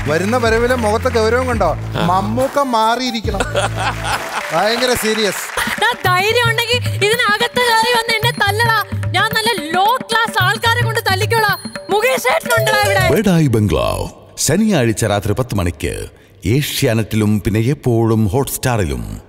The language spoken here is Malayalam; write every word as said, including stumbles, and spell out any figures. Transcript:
വരുന്ന വരവിലെ മുഖത്തെ ഗൗരവം കണ്ടോ? മമ്മൂക്ക മാറിയിരിക്കണം. ഭയങ്കര സീരിയസ്. ധൈര്യം ഉണ്ടെങ്കിൽ ഇതിനകത്ത് കയറി വന്ന് എന്നെ തല്ലടാ. ഞാൻ നല്ല ലോ ക്ലാസ് ആൾക്കാരെ കൊണ്ട് തല്ലിക്കോളാം. മുകേഷ് ഏട്ടനുണ്ടോ ഇവിടെ? ബെഡായി ബംഗ്ലാവ് ശനിയാഴ്ച രാത്രി പത്ത് മണിക്ക് ഏഷ്യാനെറ്റിലും പിന്നെ എപ്പോഴും ഹോട്ട്സ്റ്റാറിലും.